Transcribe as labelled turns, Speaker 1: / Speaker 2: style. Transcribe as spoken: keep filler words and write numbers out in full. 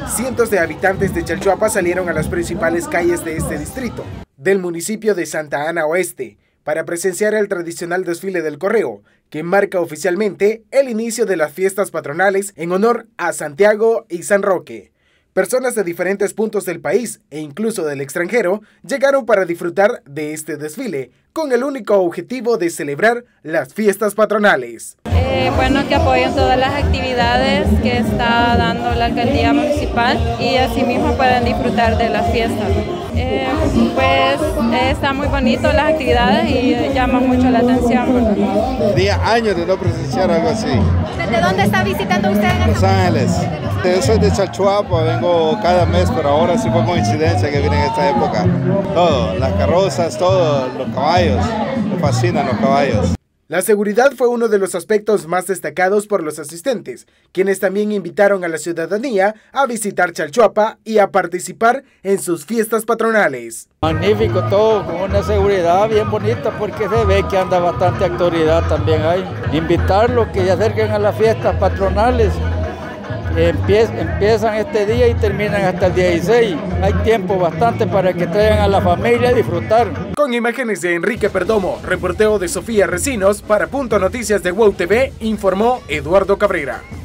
Speaker 1: cientos de habitantes de Chalchuapa salieron a las principales calles de este distrito, del municipio de Santa Ana Oeste, para presenciar el tradicional desfile del correo, que marca oficialmente el inicio de las fiestas patronales en honor a Santiago y San Roque. Personas de diferentes puntos del país e incluso del extranjero llegaron para disfrutar de este desfile, con el único objetivo de celebrar las fiestas patronales.
Speaker 2: Eh, bueno, que apoyen todas las actividades que está dando la alcaldía municipal y asimismo puedan disfrutar de las fiestas. Eh, pues eh, está muy bonito las actividades y eh, llaman mucho la atención.
Speaker 3: Tenía años de no presenciar algo así.
Speaker 4: ¿Desde dónde está visitando usted? En
Speaker 3: Los Ángeles. Yo soy de Chalchuapa, vengo cada mes, pero ahora sí fue coincidencia que vine en esta época. Todo, las carrozas, todo, los caballos, me fascinan los caballos.
Speaker 1: La seguridad fue uno de los aspectos más destacados por los asistentes, quienes también invitaron a la ciudadanía a visitar Chalchuapa y a participar en sus fiestas patronales.
Speaker 5: Magnífico todo, con una seguridad bien bonita porque se ve que anda bastante autoridad también hay. Invitarlos que se acerquen a las fiestas patronales. Empiezan este día y terminan hasta el dieciséis. Hay tiempo bastante para que traigan a la familia a disfrutar.
Speaker 1: Con imágenes de Enrique Perdomo, reportero de Sofía Recinos, para Punto Noticias de WOW T V, informó Eduardo Cabrera.